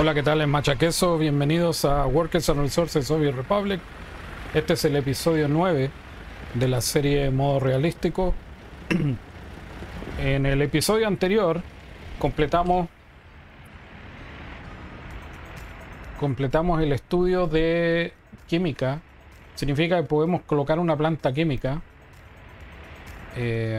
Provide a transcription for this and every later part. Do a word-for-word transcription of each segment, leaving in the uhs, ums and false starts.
Hola, ¿qué tal? Es Machaqueso. Bienvenidos a Workers and Resources Soviet Republic. Este es el episodio nueve de la serie Modo Realístico. En el episodio anterior completamos completamos el estudio de química. Significa que podemos colocar una planta química. Eh,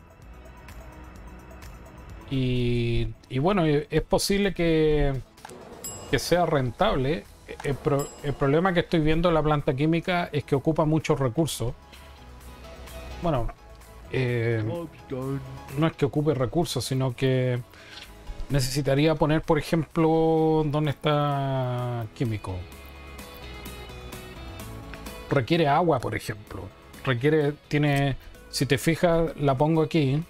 y, y bueno, es posible que que sea rentable. El, pro, el problema que estoy viendo en la planta química es que ocupa muchos recursos. Bueno, eh, no es que ocupe recursos, sino que necesitaría poner, por ejemplo, ¿dónde está químico? Requiere agua, por ejemplo. Requiere, tiene, si te fijas, la pongo aquí.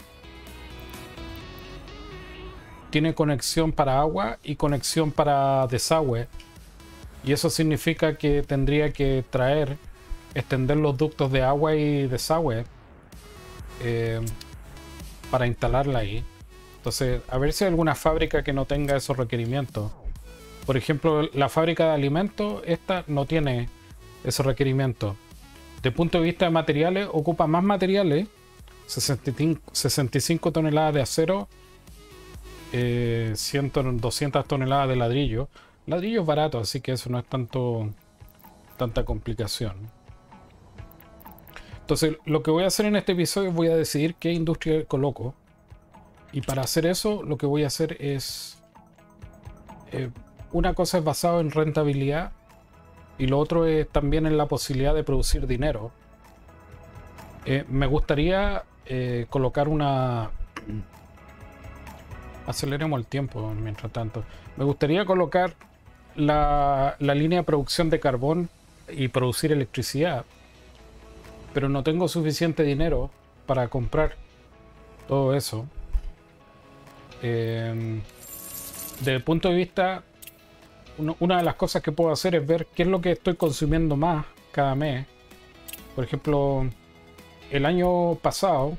Tiene conexión para agua y conexión para desagüe, y eso significa que tendría que traer, extender los ductos de agua y desagüe eh, para instalarla ahí. Entonces, a ver si hay alguna fábrica que no tenga esos requerimientos. Por ejemplo, la fábrica de alimentos, esta no tiene esos requerimientos. Desde el punto de vista de materiales, ocupa más materiales, sesenta y cinco toneladas de acero, Eh, cien, doscientas toneladas de ladrillo. Ladrillo es barato, así que eso no es tanto tanta complicación. Entonces, lo que voy a hacer en este episodio, voy a decidir qué industria coloco, y para hacer eso lo que voy a hacer es eh, una cosa es basado en rentabilidad y lo otro es también en la posibilidad de producir dinero. Eh, me gustaría eh, colocar una Aceleremos el tiempo mientras tanto. Me gustaría colocar la, la línea de producción de carbón y producir electricidad, pero no tengo suficiente dinero para comprar todo eso. Eh, desde el punto de vista, uno, una de las cosas que puedo hacer es ver qué es lo que estoy consumiendo más cada mes. Por ejemplo, el año pasado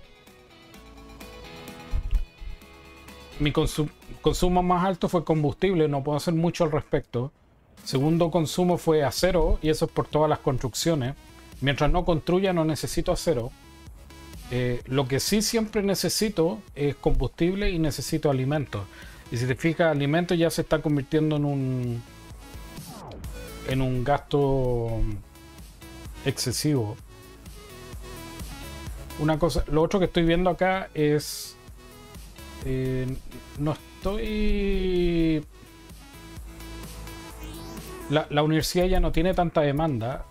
mi consum consumo más alto fue combustible, no puedo hacer mucho al respecto. Segundo consumo fue acero, y eso es por todas las construcciones. Mientras no construya no necesito acero. Eh, lo que sí siempre necesito es combustible y necesito alimentos. Y si te fijas, alimentos ya se está convirtiendo en un en un gasto excesivo. Una cosa, lo otro que estoy viendo acá es Eh, no estoy... La, la universidad ya no tiene tanta demanda,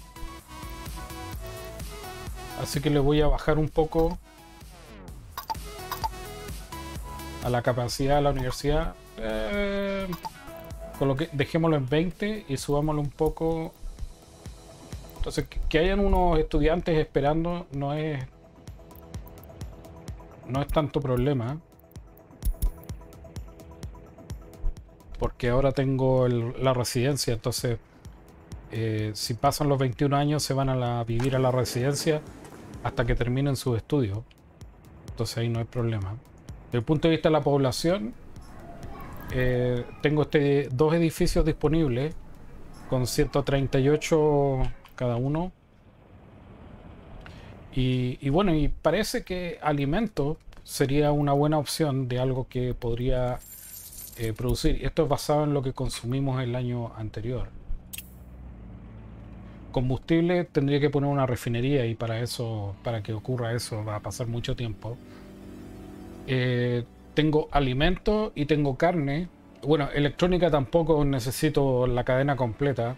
así que le voy a bajar un poco a la capacidad de la universidad. Eh, coloque, dejémoslo en veinte y subámoslo un poco. Entonces, que, que hayan unos estudiantes esperando no es no es tanto problema, porque ahora tengo el, la residencia. Entonces eh, si pasan los veintiún años se van a la, vivir a la residencia hasta que terminen sus estudios. Entonces ahí no hay problema. Desde el punto de vista de la población, eh, tengo este, dos edificios disponibles con ciento treinta y ocho cada uno, y, y bueno, y parece que alimentos sería una buena opción de algo que podría Eh, producir. Esto es basado en lo que consumimos el año anterior. Combustible, tendría que poner una refinería, y para eso, para que ocurra eso, va a pasar mucho tiempo. Eh, tengo alimentos y tengo carne. Bueno, electrónica tampoco necesito la cadena completa,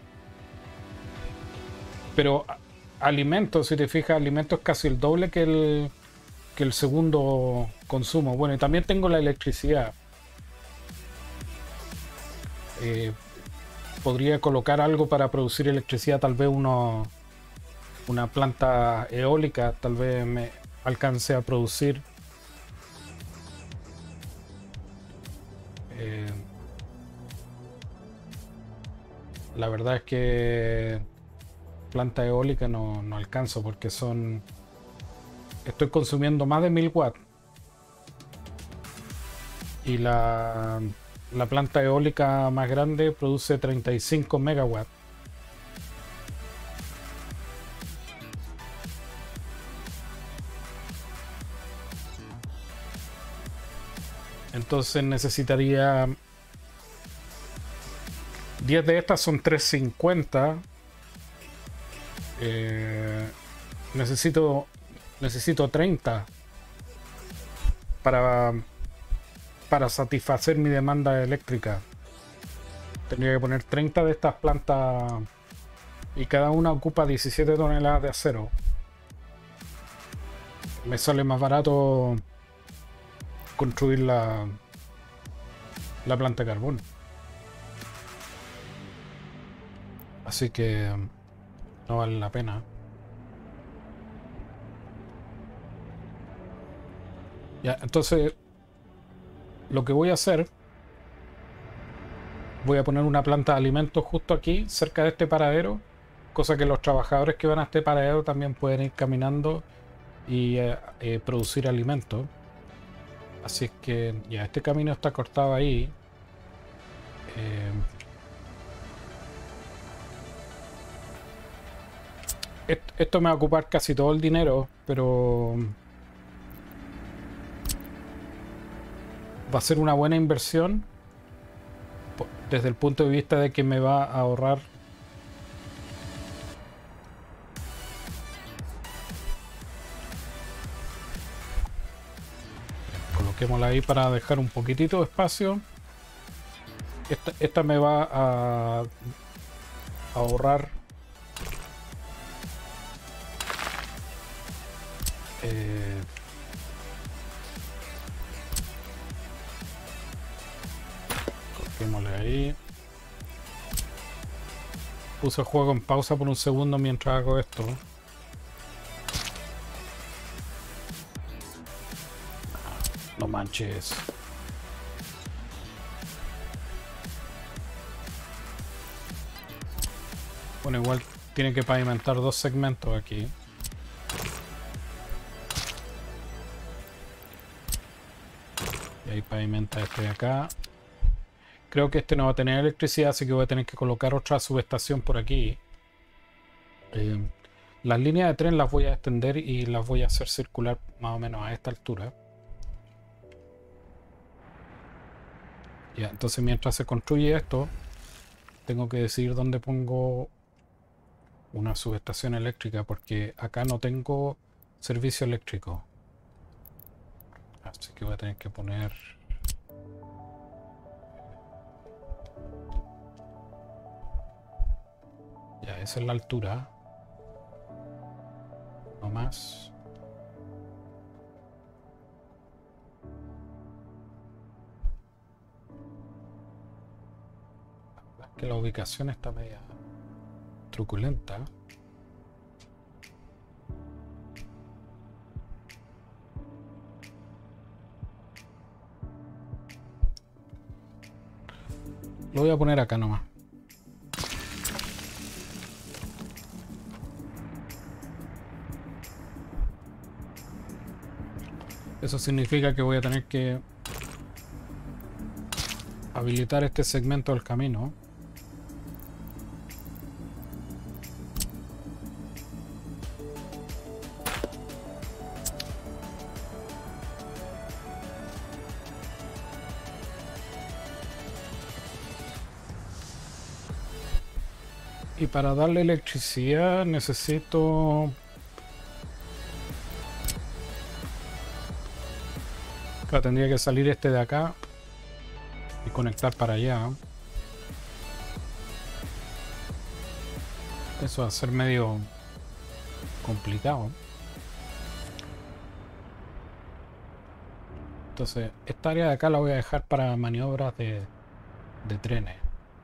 pero alimentos, si te fijas, alimentos es casi el doble que el, que el segundo consumo. Bueno, y también tengo la electricidad. Eh, podría colocar algo para producir electricidad, tal vez uno, una planta eólica, tal vez me alcance a producir. Eh, la verdad es que planta eólica no, no alcanzo, porque son estoy consumiendo más de mil watts, y la la planta eólica más grande produce treinta y cinco megawatts. Entonces necesitaría diez de estas, son trescientos cincuenta. Eh, necesito necesito treinta para para satisfacer mi demanda eléctrica. Tendría que poner treinta de estas plantas y cada una ocupa diecisiete toneladas de acero. Me sale más barato construir la, la planta de carbón. Así que no vale la pena. Ya, entonces lo que voy a hacer, voy a poner una planta de alimentos justo aquí, cerca de este paradero, cosa que los trabajadores que van a este paradero también pueden ir caminando y eh, eh, producir alimentos. Así es que ya, este camino está cortado ahí. Eh, esto me va a ocupar casi todo el dinero, pero va a ser una buena inversión desde el punto de vista de que me va a ahorrar coloquémosla ahí para dejar un poquitito de espacio. Esta, esta me va a, a ahorrar eh, coloquémosle ahí. Puse el juego en pausa por un segundo mientras hago esto. No manches. Bueno, igual tiene que pavimentar dos segmentos aquí. Y ahí pavimenta este de acá. Creo que este no va a tener electricidad, así que voy a tener que colocar otra subestación por aquí. Eh, las líneas de tren las voy a extender y las voy a hacer circular más o menos a esta altura. Ya, entonces mientras se construye esto, tengo que decidir dónde pongo una subestación eléctrica, porque acá no tengo servicio eléctrico. Así que voy a tener que poner... Ya, esa es la altura. No más. Que la ubicación está media truculenta. Lo voy a poner acá nomás. Eso significa que voy a tener que habilitar este segmento del camino. Y para darle electricidad necesito... Claro, tendría que salir este de acá y conectar para allá. Eso va a ser medio complicado. Entonces, esta área de acá la voy a dejar para maniobras de, de trenes.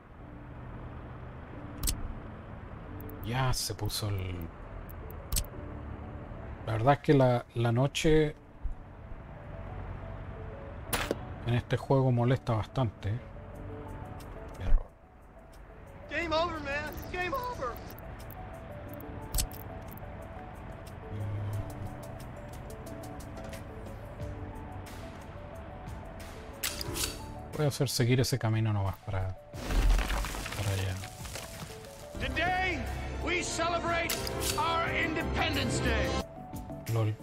Ya se puso el... La verdad es que la, la noche en este juego molesta bastante. Error. Game over, man. Game over. Voy a hacer seguir ese camino nomás para, para allá. Today we celebrate our Independence Day. Lol.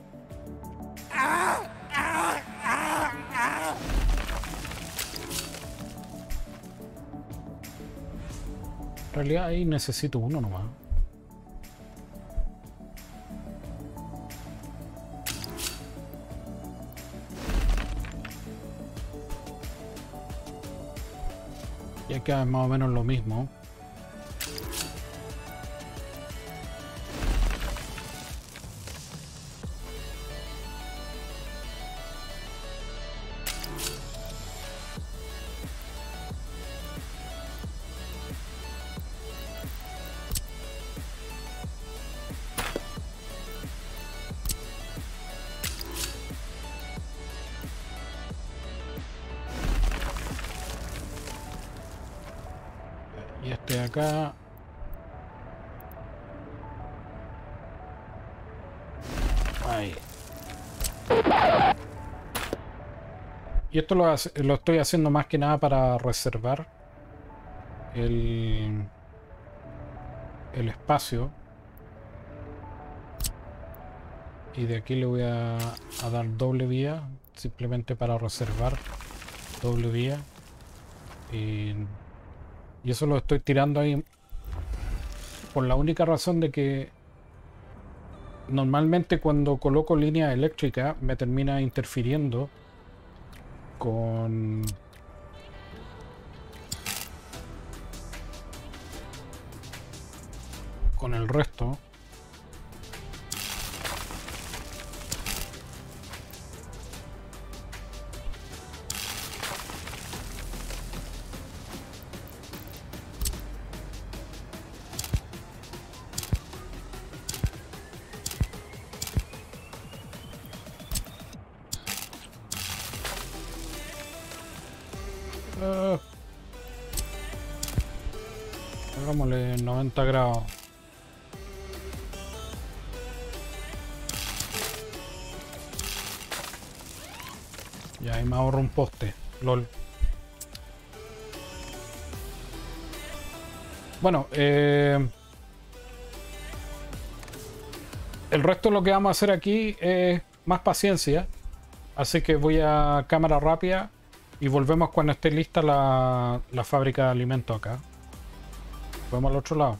En realidad ahí necesito uno nomás. Ya queda más o menos lo mismo. Y este de acá. Ahí. Y esto lo, hace, lo estoy haciendo más que nada para reservar el, el espacio. Y de aquí le voy a, a dar doble vía, simplemente para reservar doble vía. Y, y eso lo estoy tirando ahí por la única razón de que normalmente cuando coloco línea eléctrica me termina interfiriendo con con el resto. Uh, hagámosle noventa grados. Ya ahí me ahorro un poste. Lol. Bueno, eh, el resto de lo que vamos a hacer aquí es más paciencia. Así que voy a cámara rápida. Y volvemos cuando esté lista la, la fábrica de alimentos acá. Vamos al otro lado.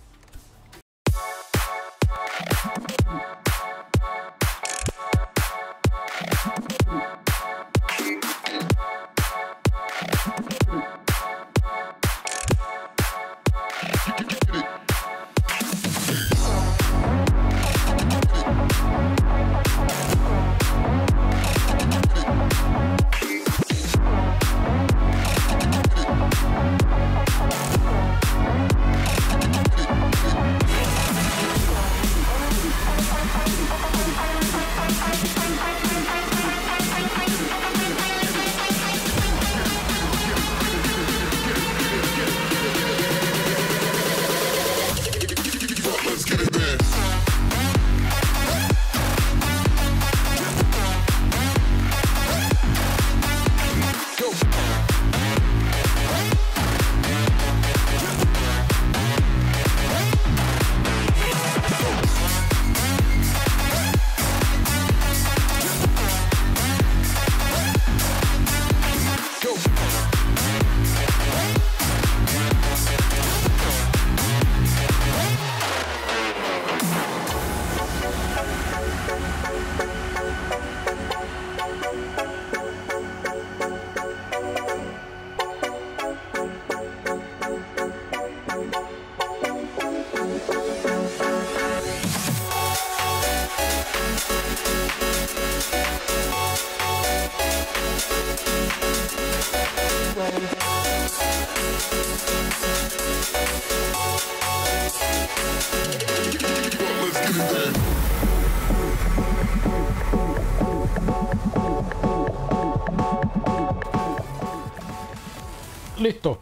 Listo.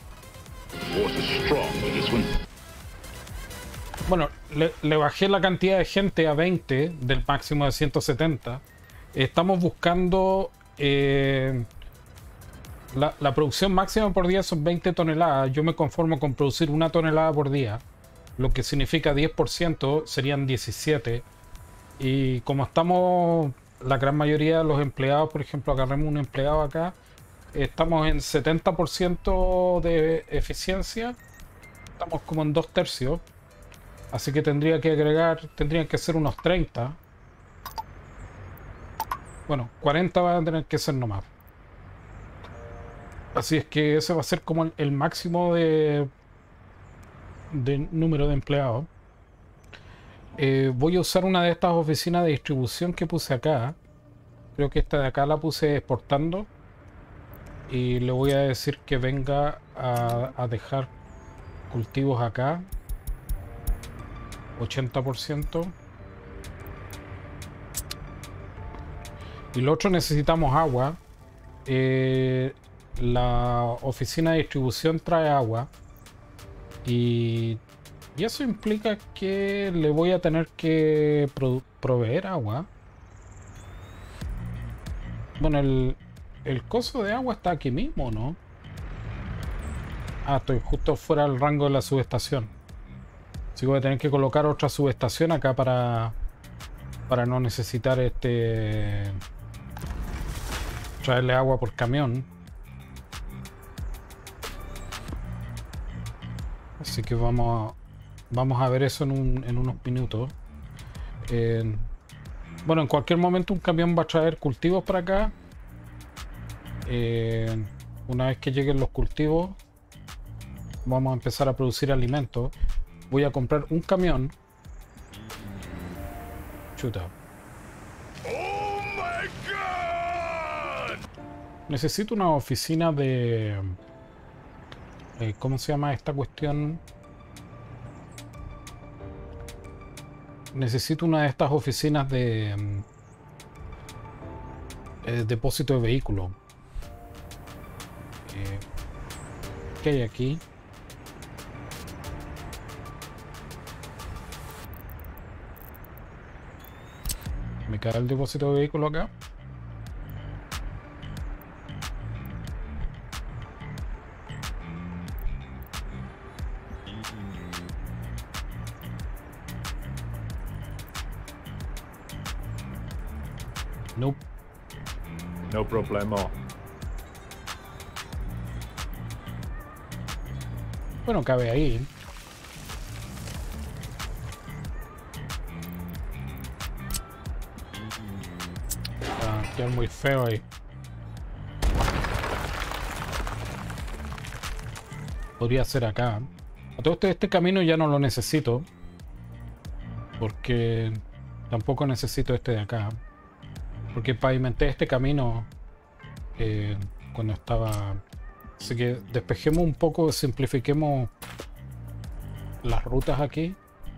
Bueno, le, le bajé la cantidad de gente a veinte del máximo de ciento setenta. Estamos buscando eh, La, la producción máxima por día son veinte toneladas. Yo me conformo con producir una tonelada por día, lo que significa diez por ciento, serían diecisiete. Y como estamos, la gran mayoría de los empleados, por ejemplo, agarremos un empleado acá, estamos en setenta por ciento de eficiencia, estamos como en dos tercios, así que tendría que agregar, tendrían que ser unos treinta. Bueno, cuarenta van a tener que ser nomás. Así es que ese va a ser como el, el máximo de, de número de empleados. Eh, voy a usar una de estas oficinas de distribución que puse acá. Creo que esta de acá la puse exportando. Y le voy a decir que venga a, a dejar cultivos acá. ochenta por ciento. Y lo otro, necesitamos agua. Eh, la oficina de distribución trae agua. Y, y eso implica que le voy a tener que pro, proveer agua. Bueno, el, el coso de agua está aquí mismo, ¿no? Ah, estoy justo fuera del rango de la subestación. Así que voy a tener que colocar otra subestación acá para, para no necesitar este traerle agua por camión. Así que vamos a, vamos a ver eso en, un, en unos minutos. Eh, bueno, en cualquier momento un camión va a traer cultivos para acá. Eh, una vez que lleguen los cultivos, vamos a empezar a producir alimentos. Voy a comprar un camión. Chuta. Oh my God! Necesito una oficina de... Eh, ¿Cómo se llama esta cuestión? Necesito una de estas oficinas de... Eh, depósito de vehículos. Eh, ¿Qué hay aquí? Me cae el depósito de vehículo acá. Nope. No problema. Bueno, cabe ahí. Va a quedar muy feo ahí. Podría ser acá. A todo esto, este camino ya no lo necesito. Porque tampoco necesito este de acá. Porque pavimenté este camino eh, cuando estaba... Así que despejemos un poco, simplifiquemos las rutas aquí.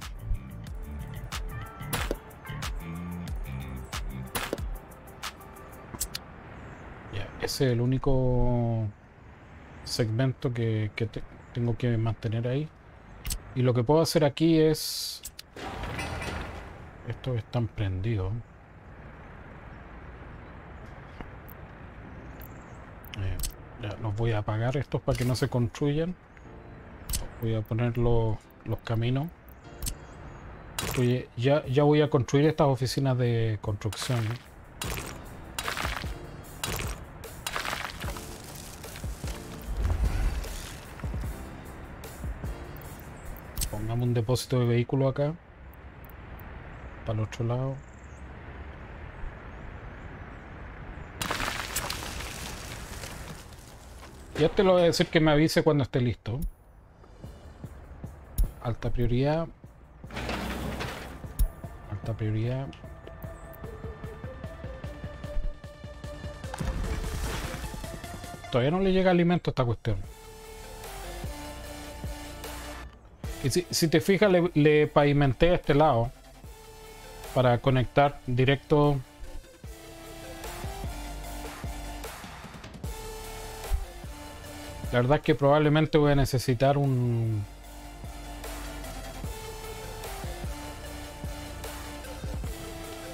Ya, ese es el único segmento que, que te, tengo que mantener ahí. Y lo que puedo hacer aquí es... Estos están prendidos. Eh, ya, los voy a apagar estos para que no se construyan. Voy a poner los, los caminos. Oye, ya, ya voy a construir estas oficinas de construcción. Pongamos un depósito de vehículos acá. Para el otro lado. Ya te lo voy a decir que me avise cuando esté listo. Alta prioridad. Alta prioridad. Todavía no le llega alimento a esta cuestión. Y si, si te fijas, le, le pavimenté a este lado para conectar directo. La verdad es que probablemente voy a necesitar un...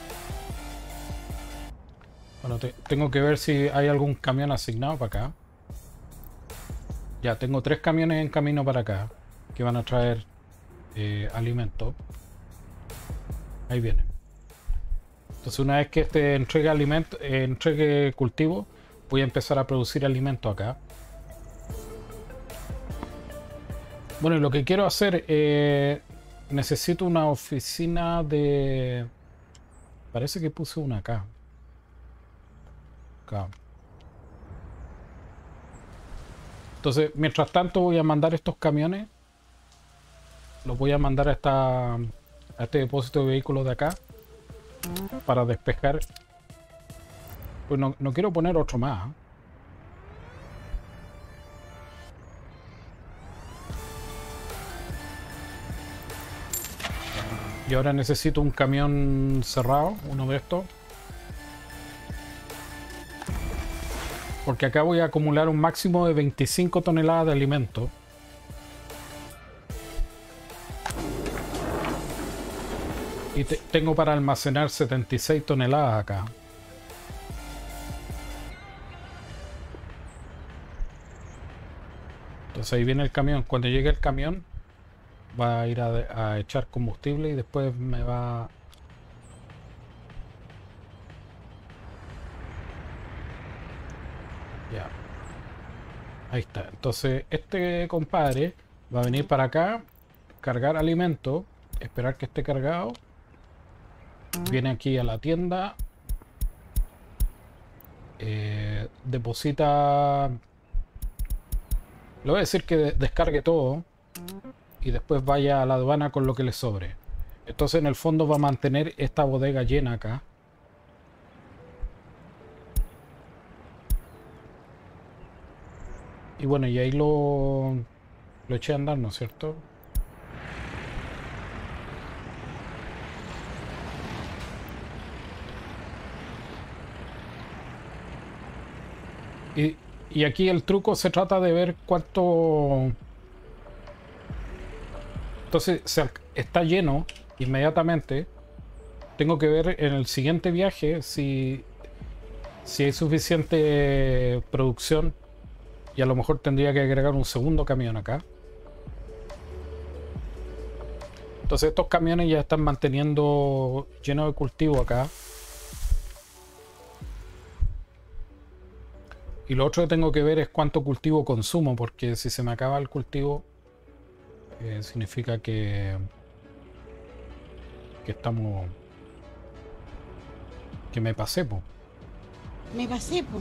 Bueno, te, tengo que ver si hay algún camión asignado para acá. Ya, tengo tres camiones en camino para acá que van a traer eh, alimento. Ahí vienen. Entonces una vez que este entregue alimento, eh, entregue cultivo, voy a empezar a producir alimento acá. Bueno, y lo que quiero hacer, eh, necesito una oficina de... Parece que puse una acá. Acá. Entonces, mientras tanto voy a mandar estos camiones. Los voy a mandar a, esta, a este depósito de vehículos de acá. Para despejar. Pues no, no quiero poner otro más. Y ahora necesito un camión cerrado, uno de estos. Porque acá voy a acumular un máximo de veinticinco toneladas de alimento. Y te, tengo para almacenar setenta y seis toneladas acá. Entonces ahí viene el camión. Cuando llegue el camión va a ir a, a echar combustible y después me va... Ya. Ahí está. Entonces este compadre va a venir para acá, cargar alimento, esperar que esté cargado. Viene aquí a la tienda. Eh, deposita... Le voy a decir que descargue todo. Y después vaya a la aduana con lo que le sobre. Entonces en el fondo va a mantener esta bodega llena acá. Y bueno, y ahí lo, lo eché a andar, ¿no es cierto? Y, y aquí el truco se trata de ver cuánto... Entonces se, está lleno inmediatamente. Tengo que ver en el siguiente viaje si, si hay suficiente producción. Y a lo mejor tendría que agregar un segundo camión acá. Entonces estos camiones ya están manteniendo lleno de cultivo acá. Y lo otro que tengo que ver es cuánto cultivo consumo, porque si se me acaba el cultivo, eh, significa que, que estamos... que me pasé, po. Me pasé, po.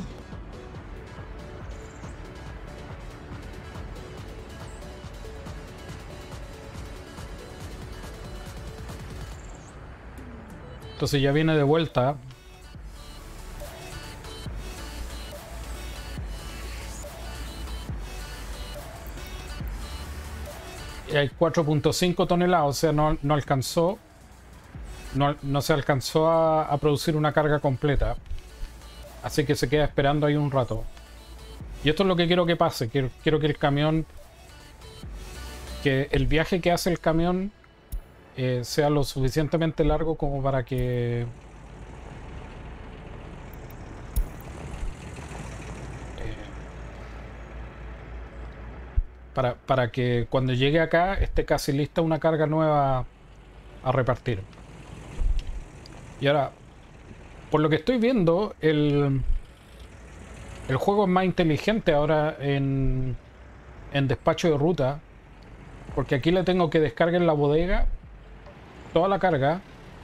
Entonces ya viene de vuelta. Y hay cuatro punto cinco toneladas, o sea, no, no alcanzó. No, no se alcanzó a, a producir una carga completa. Así que se queda esperando ahí un rato. Y esto es lo que quiero que pase. Quiero, quiero que el camión... Que el viaje que hace el camión... Eh, sea lo suficientemente largo como para que eh, para, para que cuando llegue acá esté casi lista una carga nueva a repartir. Y ahora, por lo que estoy viendo, el, el juego es más inteligente ahora en, en despacho de ruta, porque aquí le tengo que descargar en la bodega toda la carga.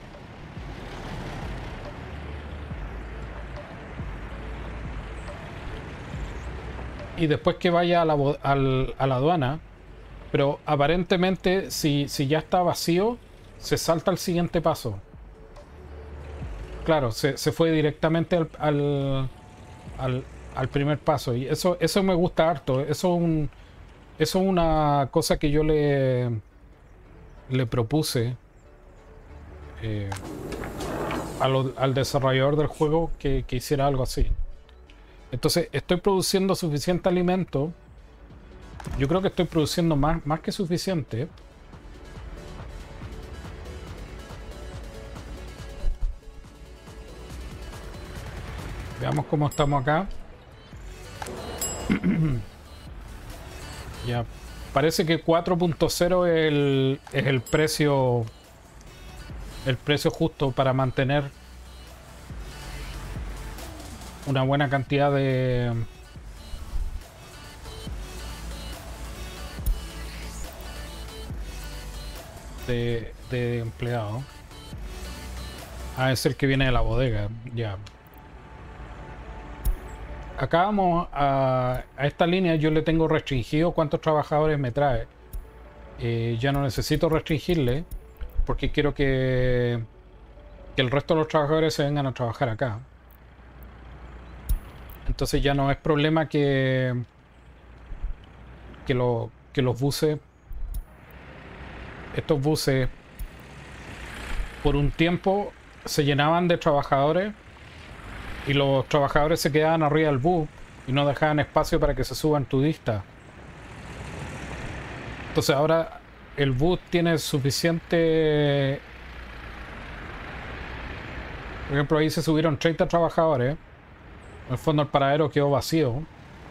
Y después que vaya a la, al, a la aduana. Pero aparentemente si, si ya está vacío, se salta al siguiente paso. Claro, se, se fue directamente al, al, al, al primer paso. Y eso, eso me gusta harto. Eso es, un, eso es una cosa que yo le, le propuse Eh, a lo, al desarrollador del juego que, que hiciera algo así. Entonces estoy produciendo suficiente alimento. Yo creo que estoy produciendo más, más que suficiente. Veamos cómo estamos acá. Ya. Parece que cuatro punto cero es el, es el precio. El precio justo para mantener una buena cantidad de. De, de empleados. Ah, es el que viene de la bodega. Ya. Acá vamos a, a esta línea. Yo le tengo restringido cuántos trabajadores me trae. Eh, ya no necesito restringirle porque quiero que, que el resto de los trabajadores se vengan a trabajar acá. Entonces ya no es problema que que, lo, que los buses, estos buses por un tiempo se llenaban de trabajadores y los trabajadores se quedaban arriba del bus y no dejaban espacio para que se suban turistas. Entonces ahora el bus tiene suficiente. Por ejemplo, ahí se subieron treinta trabajadores. En el fondo el paradero quedó vacío.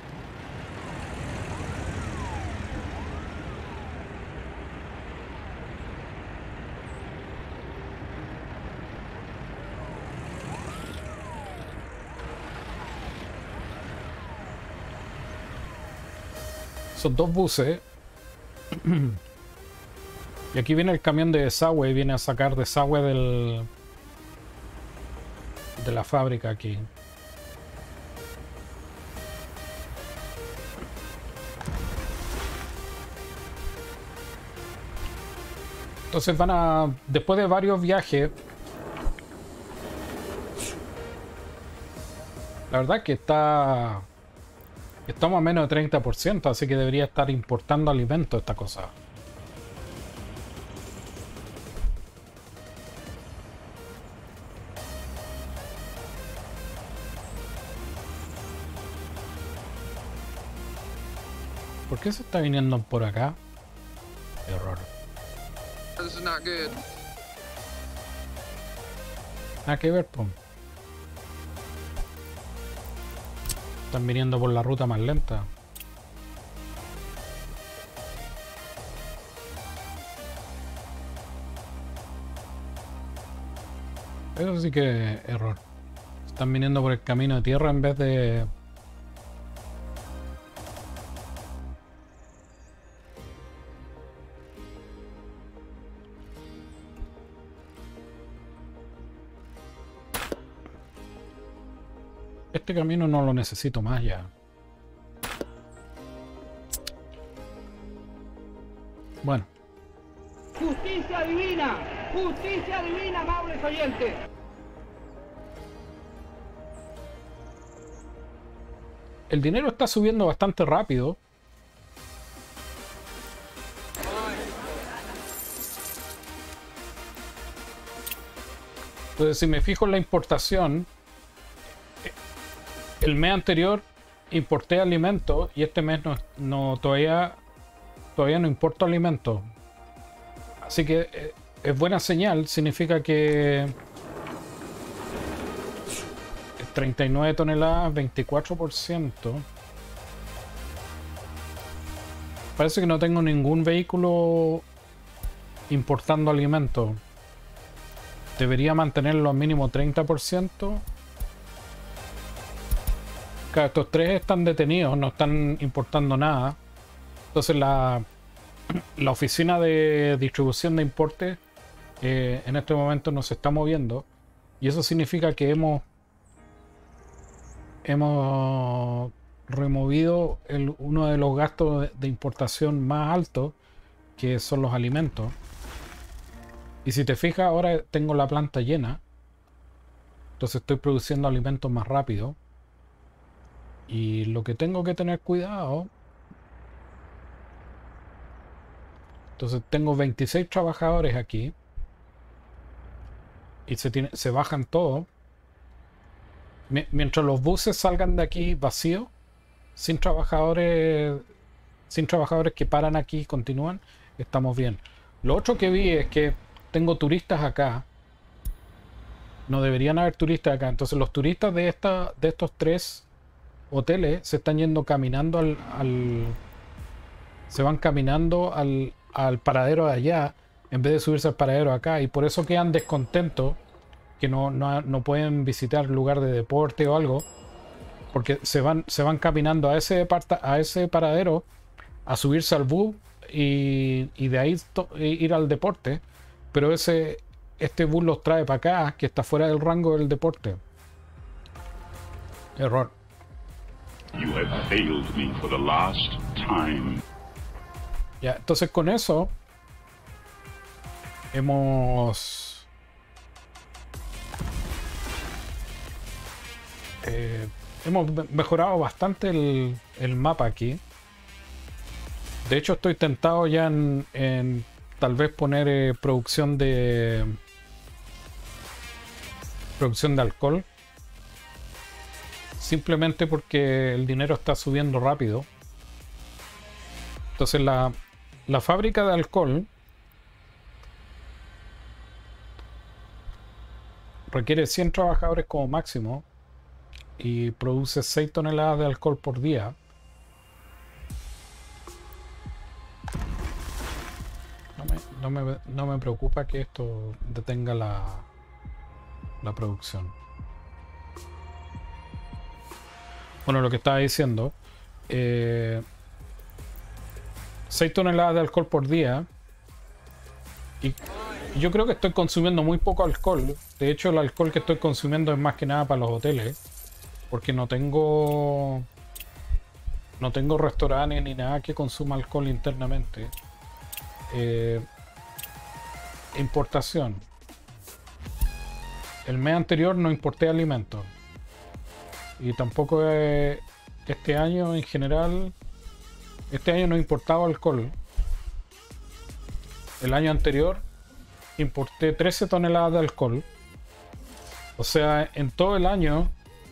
Son dos buses. Y aquí viene el camión de desagüe. Viene a sacar desagüe del, de la fábrica aquí. Entonces van a... Después de varios viajes... La verdad que está... Estamos a menos de treinta por ciento, así que debería estar importando alimentos esta cosa. ¿Por qué se está viniendo por acá? Error. This is not good. Nada que ver, pum. Están viniendo por la ruta más lenta. Eso sí que es error. Están viniendo por el camino de tierra en vez de... Este camino no lo necesito más ya. Bueno. Justicia divina, justicia divina, amables oyentes. El dinero está subiendo bastante rápido. Entonces, si me fijo en la importación, el mes anterior importé alimentos y este mes no, no todavía todavía no importo alimentos. Así que eh, es buena señal, significa que treinta y nueve toneladas, veinticuatro por ciento. Parece que no tengo ningún vehículo importando alimentos. Debería mantenerlo al mínimo treinta por ciento. Claro, estos tres están detenidos, no están importando nada. Entonces la, la oficina de distribución de importes eh, en este momento no se está moviendo. Y eso significa que hemos hemos removido el, uno de los gastos de, de importación más altos, que son los alimentos. Y si te fijas, ahora tengo la planta llena. Entonces estoy produciendo alimentos más rápido. Y lo que tengo que tener cuidado... Entonces tengo veintiséis trabajadores aquí. Y se, tiene, se bajan todos. Mientras los buses salgan de aquí vacíos, sin trabajadores, sin trabajadores que paran aquí y continúan, estamos bien. Lo otro que vi es que tengo turistas acá. No deberían haber turistas acá. Entonces los turistas de, esta, de estos tres hoteles se están yendo caminando al, al... se van caminando al, al paradero de allá en vez de subirse al paradero acá, y por eso quedan descontentos que no, no, no pueden visitar lugar de deporte o algo, porque se van, se van caminando a ese, a ese paradero a subirse al bus y, y de ahí ir al deporte, pero ese este bus los trae para acá, que está fuera del rango del deporte. Error. You have failed me for the last time. Ya, entonces con eso hemos eh, hemos mejorado bastante el, el mapa aquí. De hecho estoy tentado ya en, en tal vez poner eh, producción de producción de alcohol, simplemente porque el dinero está subiendo rápido. Entonces la, la fábrica de alcohol requiere cien trabajadores como máximo y produce seis toneladas de alcohol por día. No me, no me, no me preocupa que esto detenga la, la producción. Bueno, lo que estaba diciendo, eh, seis toneladas de alcohol por día, y yo creo que estoy consumiendo muy poco alcohol. De hecho, el alcohol que estoy consumiendo es más que nada para los hoteles, porque no tengo no tengo restaurantes ni nada que consuma alcohol internamente. Eh, importación. El mes anterior no importé alimentos. Y tampoco eh, este año en general, este año no he importado alcohol. El año anterior importé trece toneladas de alcohol. O sea, en todo el año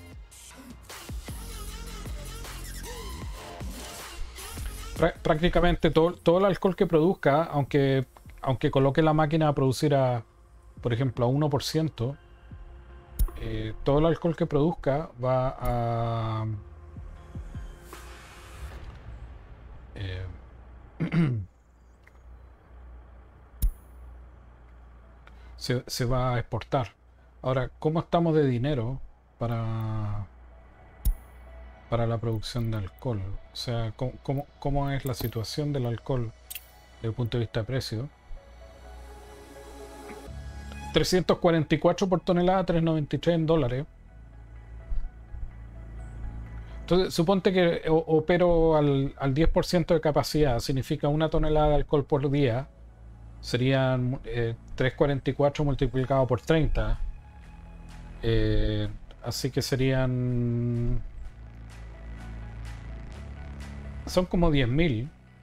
prácticamente todo, todo el alcohol que produzca, aunque, aunque coloque la máquina a producir a, por ejemplo, a uno por ciento, eh, todo el alcohol que produzca va a eh, se, se va a exportar. Ahora, ¿cómo estamos de dinero para para la producción de alcohol? O sea, ¿cómo, cómo, cómo es la situación del alcohol desde el punto de vista de precio? trescientos cuarenta y cuatro por tonelada, tres noventa y tres en dólares. Entonces, suponte que opero al, al diez por ciento de capacidad, significa una tonelada de alcohol por día. Serían eh, trescientos cuarenta y cuatro multiplicado por treinta. Eh, así que serían... Son como diez mil.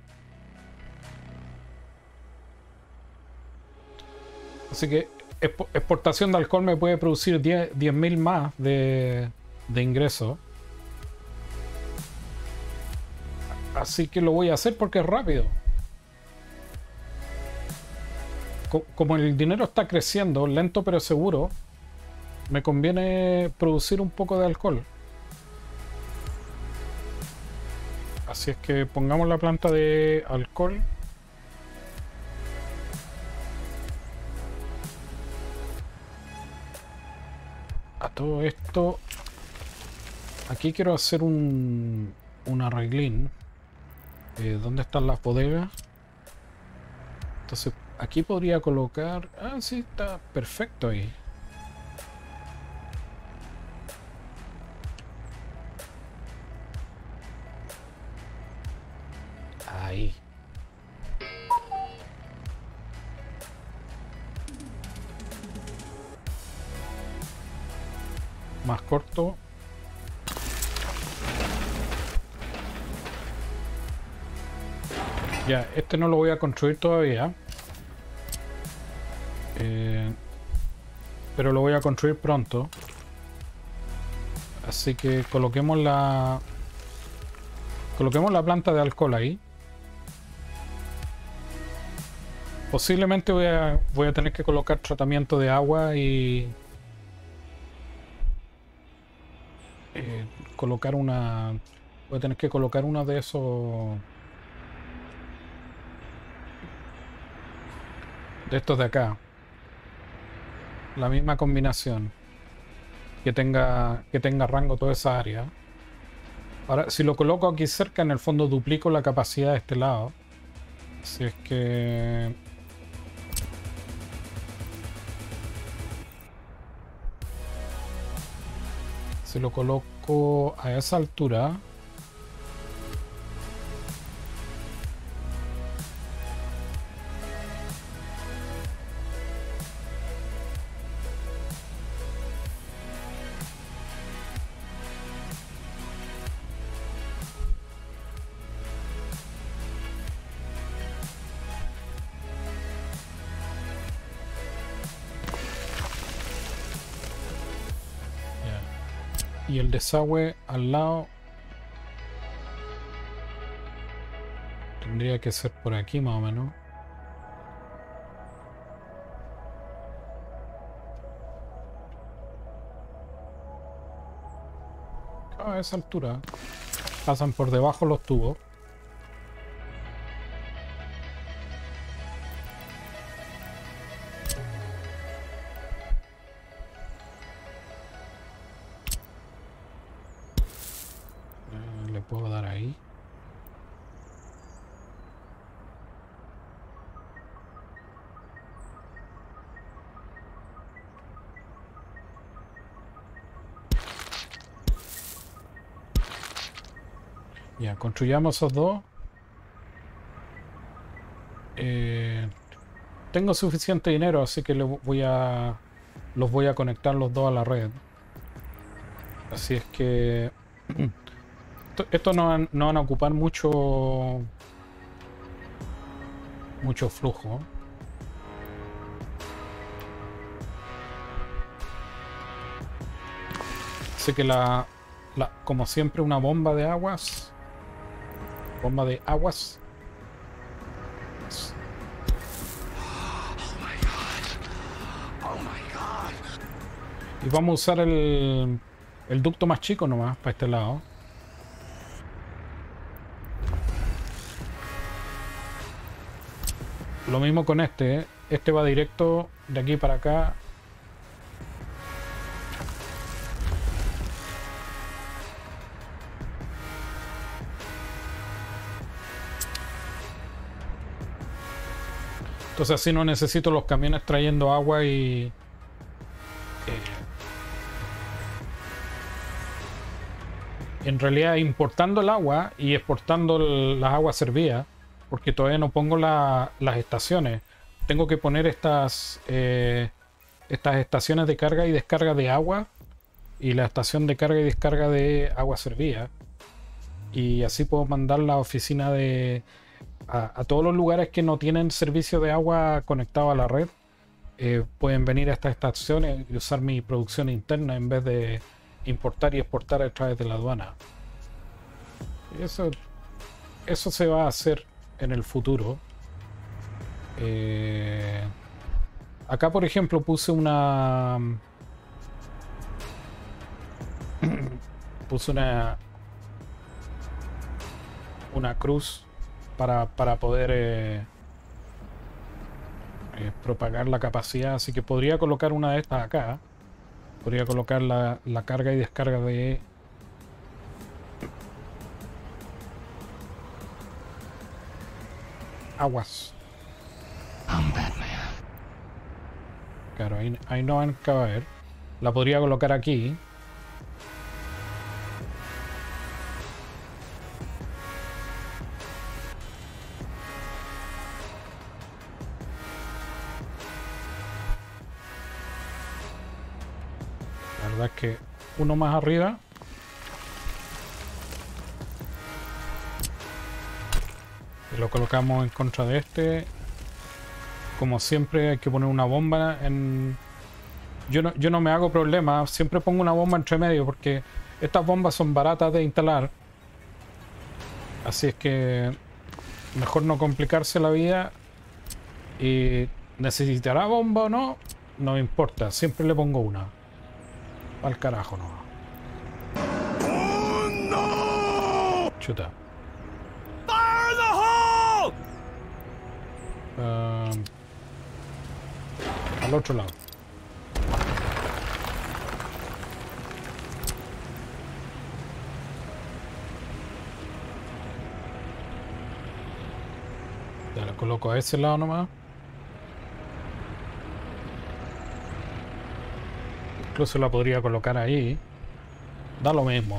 Así que exportación de alcohol me puede producir diez mil más de, de ingresos. Así que lo voy a hacer porque es rápido. Como el dinero está creciendo, lento pero seguro, me conviene producir un poco de alcohol. Así es que pongamos la planta de alcohol. A todo esto, aquí quiero hacer un, un arreglín. Eh, ¿Dónde están las bodegas? Entonces, aquí podría colocar... Ah, sí, está perfecto ahí. Ahí. Más corto. Ya, este no lo voy a construir todavía. Eh, pero lo voy a construir pronto. Así que coloquemos la... Coloquemos la planta de alcohol ahí. Posiblemente voy a, voy a tener que colocar tratamiento de agua y... Eh, colocar una... Voy a tener que colocar uno de esos... De estos de acá. La misma combinación. Que tenga, que tenga rango toda esa área. Ahora, si lo coloco aquí cerca, en el fondo duplico la capacidad de este lado. Así es que... Si lo coloco a esa altura... Y el desagüe al lado tendría que ser por aquí más o menos. A esa altura pasan por debajo los tubos. Puedo dar ahí. Ya, construyamos esos dos. Eh, tengo suficiente dinero, así que le voy a los voy a conectar los dos a la red. Así es que esto no van, no van a ocupar mucho mucho flujo. Así que la, la como siempre una bomba de aguas bomba de aguas y vamos a usar el, el ducto más chico nomás para este lado. Lo mismo con este, ¿eh? Este va directo de aquí para acá. Entonces así no necesito los camiones trayendo agua y... Eh, en realidad importando el agua y exportando el, las aguas servidas. Porque todavía no pongo la, las estaciones. Tengo que poner estas eh, estas estaciones de carga y descarga de agua y la estación de carga y descarga de agua servida. Y así puedo mandar la oficina de a, a todos los lugares que no tienen servicio de agua conectado a la red. Eh, pueden venir a estas estaciones y usar mi producción interna en vez de importar y exportar a través de la aduana. Y eso, eso se va a hacer en el futuro. Eh, acá por ejemplo puse una puse una una cruz para, para poder eh, eh, propagar la capacidad, así que podría colocar una de estas acá. Podría colocar la, la carga y descarga de aguas. Claro, ahí, ahí no van a caber. La podría colocar aquí. La verdad es que uno más arriba. Y lo colocamos en contra de este. Como siempre hay que poner una bomba en... Yo no, yo no me hago problema, siempre pongo una bomba entre medio porque estas bombas son baratas de instalar. Así es que mejor no complicarse la vida. Y necesitará bomba o no, no me importa, siempre le pongo una. Al carajo no. ¡Oh, no! Chuta. Um, al otro lado. Ya lo coloco a ese lado nomás. Incluso la podría colocar ahí. Da lo mismo.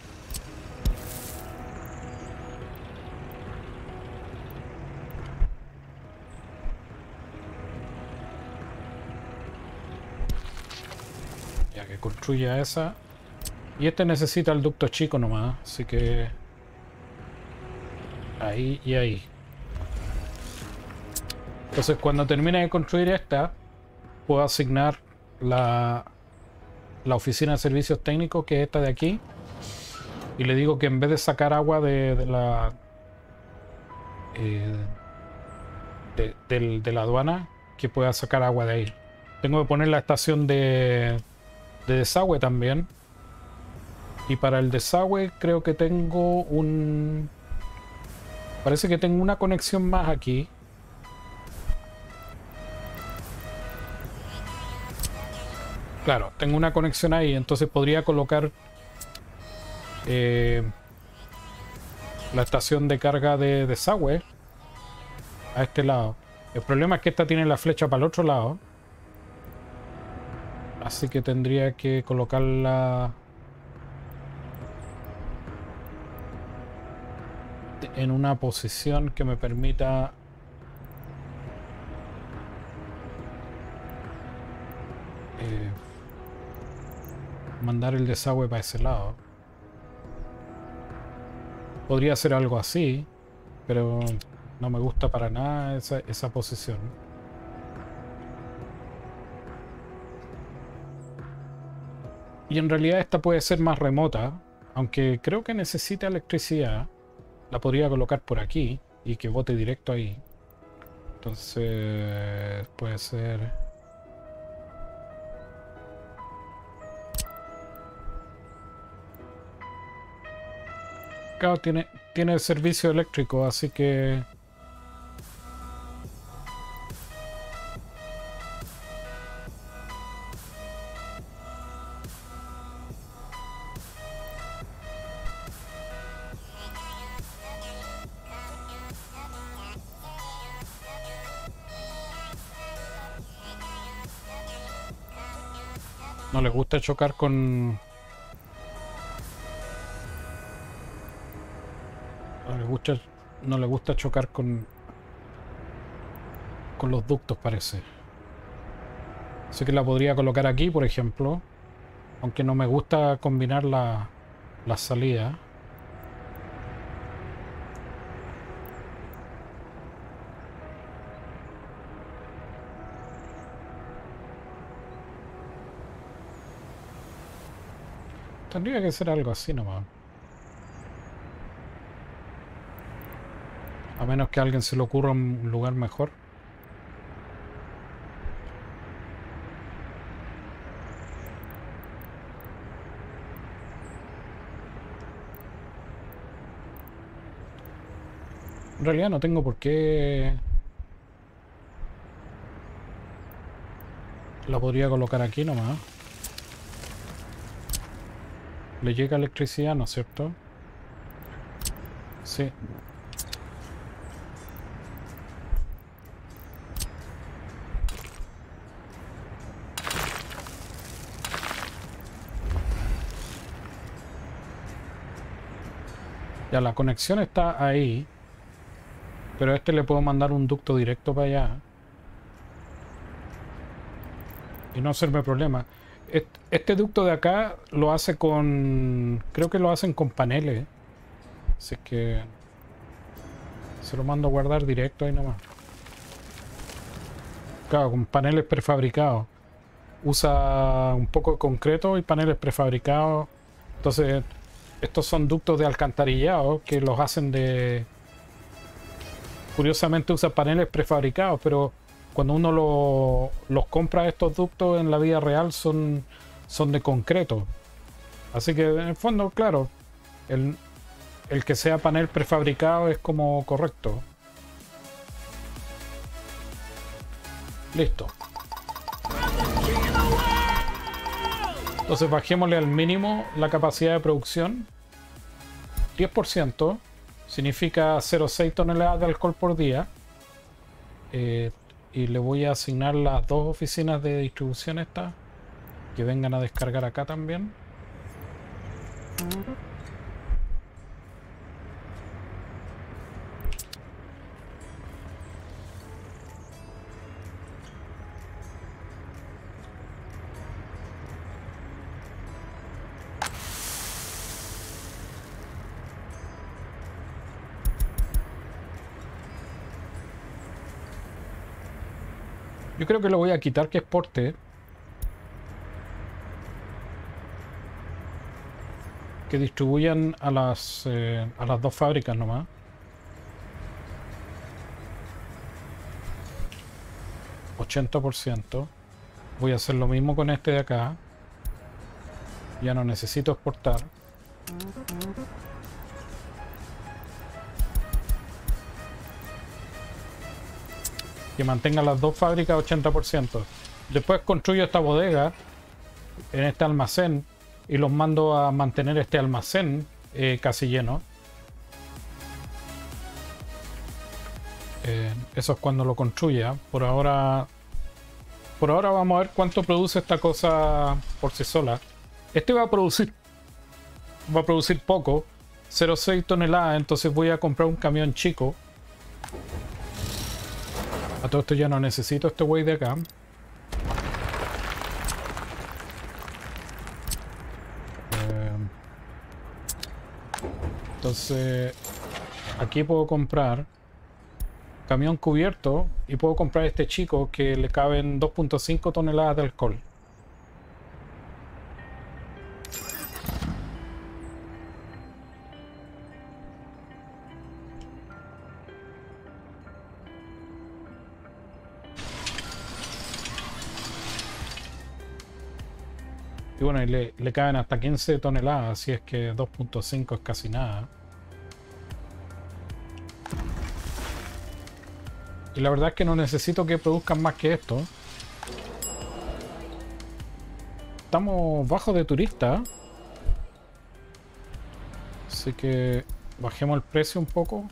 Ya que construya esa. Y este necesita el ducto chico nomás. Así que... ahí y ahí. Entonces cuando termine de construir esta, puedo asignar la... la oficina de servicios técnicos, que es esta de aquí, y le digo que en vez de sacar agua de, de la eh, de, de, de la aduana, que pueda sacar agua de ahí. Tengo que poner la estación de, de desagüe también, y para el desagüe creo que tengo un parece que tengo una conexión más aquí. Claro, tengo una conexión ahí, entonces podría colocar eh, la estación de carga de desagüe a este lado. El problema es que esta tiene la flecha para el otro lado. Así que tendría que colocarla en una posición que me permita... Eh, mandar el desagüe para ese lado. Podría hacer algo así, pero no me gusta para nada esa, esa posición. Y en realidad esta puede ser más remota, aunque creo que necesita electricidad. La podría colocar por aquí y que bote directo ahí. Entonces puede ser... Claro, tiene, tiene el servicio eléctrico, así que... No le gusta chocar con... No le gusta, no le gusta chocar con... con los ductos, parece. Así que la podría colocar aquí, por ejemplo. Aunque no me gusta combinar la, la salida. Tendría que ser algo así nomás. A menos que a alguien se le ocurra un lugar mejor. En realidad no tengo por qué... La podría colocar aquí nomás. Le llega electricidad, ¿no es cierto? Sí. Ya, la conexión está ahí. Pero a este le puedo mandar un ducto directo para allá. Y no hacerme problema. Este ducto de acá lo hace con... Creo que lo hacen con paneles. Así que... se lo mando a guardar directo ahí nomás. Claro, con paneles prefabricados. Usa un poco de concreto y paneles prefabricados. Entonces, estos son ductos de alcantarillado que los hacen de... Curiosamente usa paneles prefabricados, pero cuando uno lo, los compra estos ductos en la vida real son, son de concreto. Así que en el fondo, claro, el, el que sea panel prefabricado es como correcto. Listo. Entonces bajémosle al mínimo la capacidad de producción. diez por ciento significa cero coma seis toneladas de alcohol por día. Eh, y le voy a asignar las dos oficinas de distribución estas que vengan a descargar acá también. Yo creo que lo voy a quitar que exporte. Que distribuyan a las, eh, a las dos fábricas nomás. ochenta por ciento. Voy a hacer lo mismo con este de acá. Ya no necesito exportar. Que mantenga las dos fábricas ochenta por ciento. Después construyo esta bodega en este almacén y los mando a mantener este almacén eh, casi lleno. Eh, eso es cuando lo construya. Por ahora, por ahora vamos a ver cuánto produce esta cosa por sí sola. Este va a producir, va a producir poco, cero coma seis toneladas. Entonces voy a comprar un camión chico. A todo esto ya no necesito este güey de acá. Eh, entonces, aquí puedo comprar camión cubierto y puedo comprar este chico que le caben dos punto cinco toneladas de alcohol. Y bueno, y le, le caben hasta quince toneladas, así es que dos punto cinco es casi nada. Y la verdad es que no necesito que produzcan más que esto. Estamos bajos de turistas. Así que bajemos el precio un poco.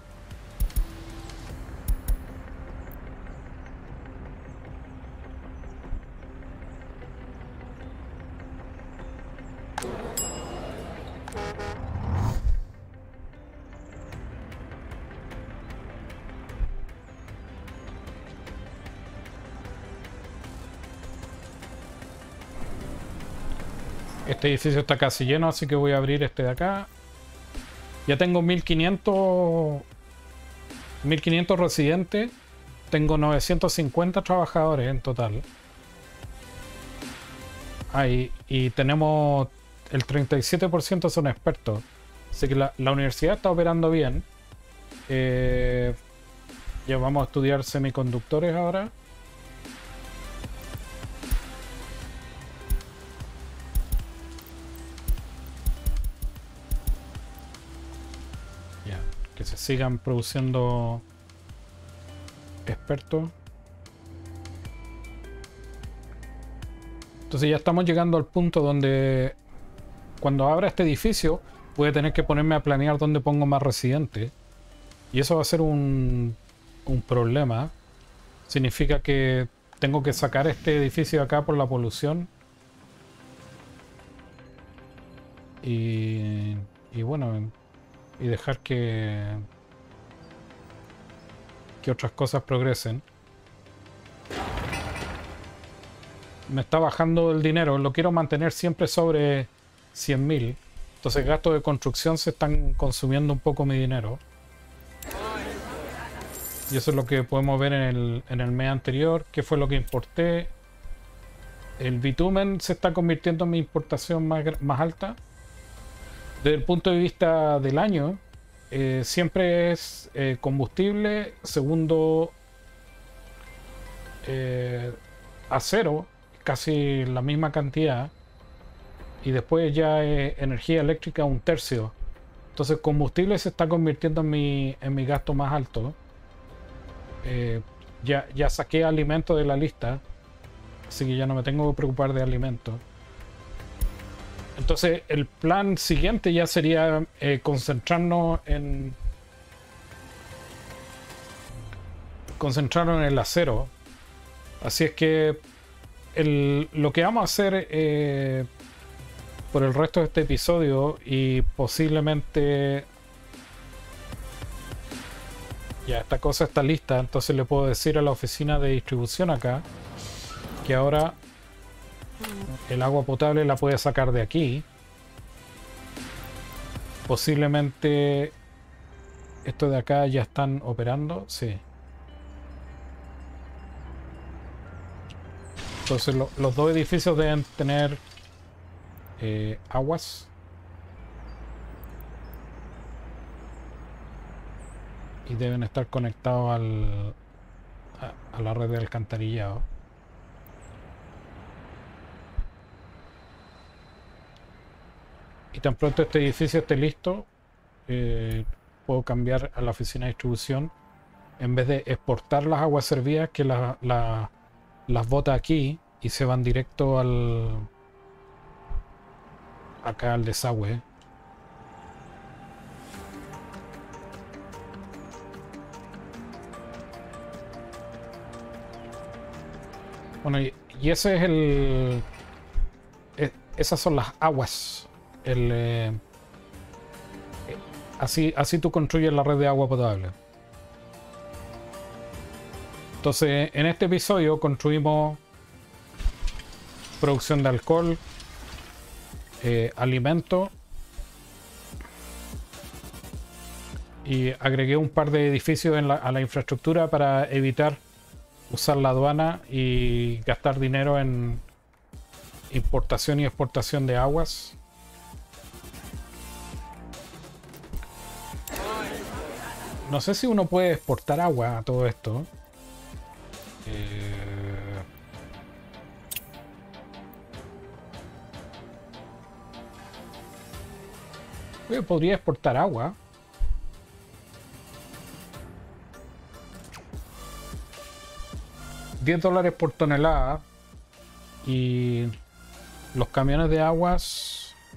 Este edificio está casi lleno, así que voy a abrir este de acá. Ya tengo mil quinientos residentes. Tengo novecientos cincuenta trabajadores en total. Ahí, y tenemos el treinta y siete por ciento son expertos. Así que la, la universidad está operando bien. Eh, ya vamos a estudiar semiconductores ahora. Que se sigan produciendo expertos. Entonces ya estamos llegando al punto donde cuando abra este edificio voy a tener que ponerme a planear dónde pongo más residentes. Y eso va a ser un, un problema. Significa que tengo que sacar este edificio de acá por la polución. Y, y bueno... y dejar que que otras cosas progresen. Me está bajando el dinero, lo quiero mantener siempre sobre cien mil. Entonces gastos de construcción se están consumiendo un poco mi dinero. Y eso es lo que podemos ver en el, en el mes anterior, que fue lo que importé. El bitumen se está convirtiendo en mi importación más, más alta. Desde el punto de vista del año, eh, siempre es eh, combustible, segundo eh, acero, casi la misma cantidad, y después ya eh, energía eléctrica un tercio. Entonces combustible se está convirtiendo en mi, en mi gasto más alto. Eh, ya, ya saqué alimentos de la lista, así que ya no me tengo que preocupar de alimentos. Entonces el plan siguiente ya sería eh, concentrarnos en concentrarnos en el acero. Así es que el, lo que vamos a hacer eh, por el resto de este episodio y posiblemente ya esta cosa está lista, entonces le puedo decir a la oficina de distribución acá que ahora el agua potable la puede sacar de aquí. Posiblemente esto de acá ya están operando, sí. Entonces lo, los dos edificios deben tener eh, aguas. Y deben estar conectados al, a, a la red de alcantarillado. Y tan pronto este edificio esté listo, eh, puedo cambiar a la oficina de distribución. En vez de exportar las aguas servidas, que la, la, las bota aquí y se van directo al acá al desagüe. Bueno, y, y ese es el... Es, esas son las aguas. El, eh, así, así tú construyes la red de agua potable. Entonces, en este episodio construimos producción de alcohol, eh, alimento, y agregué un par de edificios en la, a la infraestructura para evitar usar la aduana y gastar dinero en importación y exportación de aguas. No sé si uno puede exportar agua a todo esto. Eh... Yo podría exportar agua. diez dólares por tonelada. Y los camiones de aguas...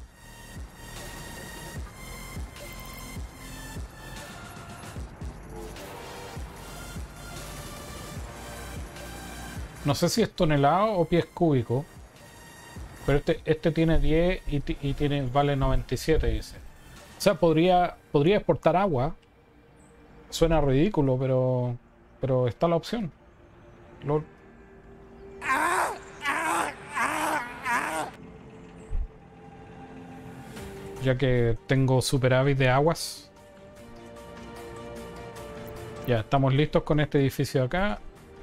No sé si es tonelada o pies cúbicos. Pero este, este tiene diez y, y tiene, vale noventa y siete, dice. O sea, podría, podría exportar agua. Suena ridículo, pero, pero está la opción. Lo... Ya que tengo superávit de aguas. Ya, estamos listos con este edificio de acá.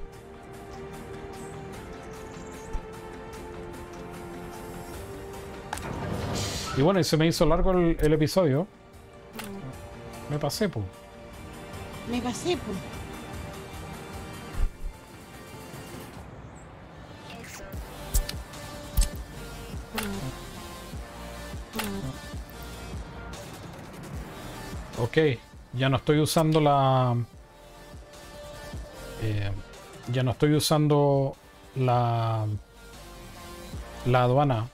Y bueno, y se me hizo largo el, el episodio. Me pasé, po. Me pasé, po. Ok, ya no estoy usando la... Eh, ya no estoy usando la... La aduana.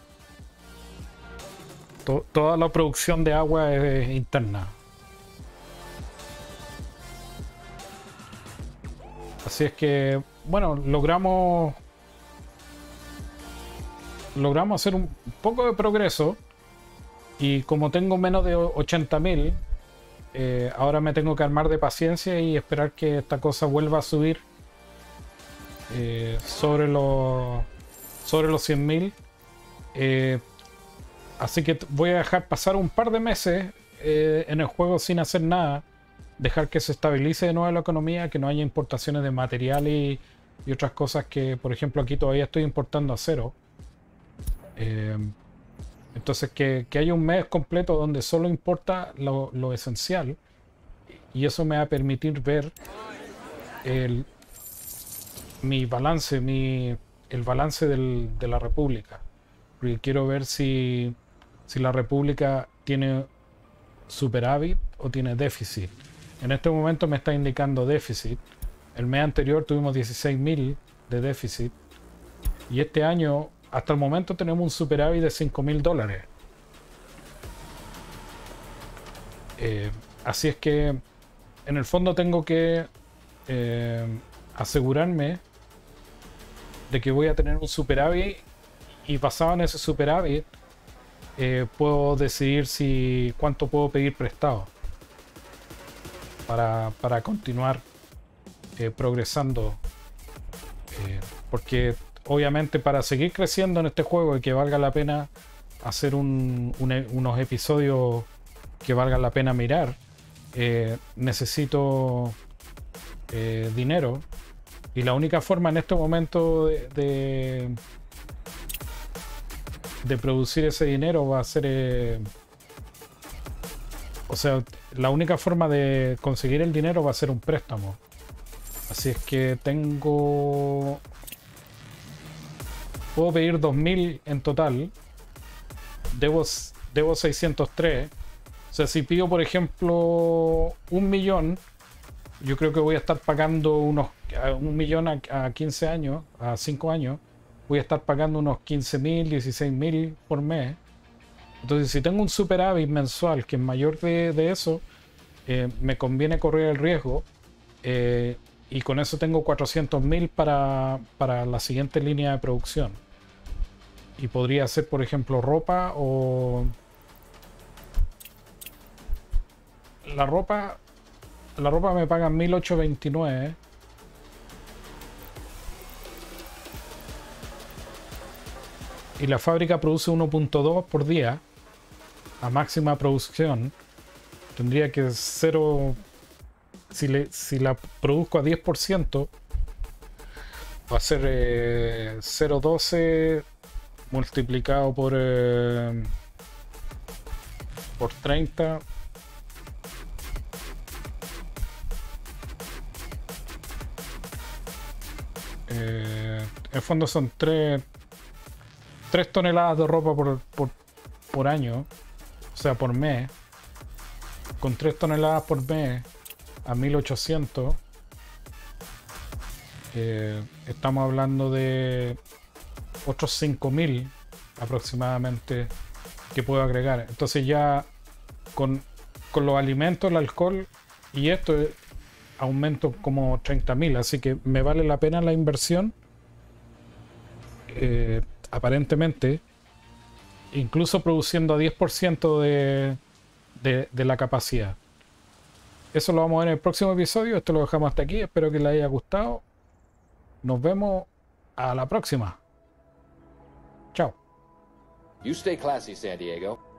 To- toda la producción de agua es interna. Así es que, bueno, logramos... Logramos hacer un poco de progreso. Y como tengo menos de ochenta mil... Eh, ahora me tengo que armar de paciencia y esperar que esta cosa vuelva a subir eh, sobre los sobre los cien mil. Eh, así que voy a dejar pasar un par de meses eh, en el juego sin hacer nada, dejar que se estabilice de nuevo la economía, que no haya importaciones de material y, y otras cosas que, por ejemplo, aquí todavía estoy importando acero. Eh, Entonces que, que haya un mes completo donde solo importa lo, lo esencial, y eso me va a permitir ver el, mi balance, mi, el balance del, de la República. Porque quiero ver si, si la República tiene superávit o tiene déficit. En este momento me está indicando déficit. El mes anterior tuvimos dieciséis mil de déficit y este año... Hasta el momento tenemos un superávit de cinco mil dólares. Eh, así es que en el fondo tengo que eh, asegurarme de que voy a tener un superávit, y basado en ese superávit eh, puedo decidir si cuánto puedo pedir prestado para, para continuar eh, progresando, eh, porque obviamente para seguir creciendo en este juego y que valga la pena hacer un, un, unos episodios que valgan la pena mirar, eh, necesito eh, dinero, y la única forma en este momento de, de, de producir ese dinero va a ser eh, o sea, la única forma de conseguir el dinero va a ser un préstamo. Así es que tengo, puedo pedir dos mil en total, debo, debo seiscientos tres. O sea, si pido por ejemplo un millón, yo creo que voy a estar pagando unos un millón a, a quince años, a cinco años, voy a estar pagando unos quince mil, dieciséis mil por mes. Entonces, si tengo un superávit mensual que es mayor de, de eso, eh, me conviene correr el riesgo, eh, y con eso tengo cuatrocientos mil para, para la siguiente línea de producción. Y podría ser, por ejemplo, ropa o... La ropa... La ropa me pagan mil ochocientos veintinueve. Y la fábrica produce uno punto dos por día a máxima producción. Tendría que cero, si, le, si la produzco a diez por ciento, va a ser eh, cero punto doce multiplicado por eh, por treinta. Eh, en el fondo son tres tres toneladas de ropa por, por, por año, o sea, por mes. Con tres toneladas por mes a mil ochocientos, eh, estamos hablando de otros cinco mil aproximadamente que puedo agregar. Entonces ya con, con los alimentos, el alcohol y esto, eh, aumento como treinta mil, así que me vale la pena la inversión. Eh, aparentemente, incluso produciendo a diez por ciento de, de, de la capacidad. Eso lo vamos a ver en el próximo episodio. Esto lo dejamos hasta aquí. Espero que les haya gustado. Nos vemos a la próxima. Chao. You stay classy, San Diego.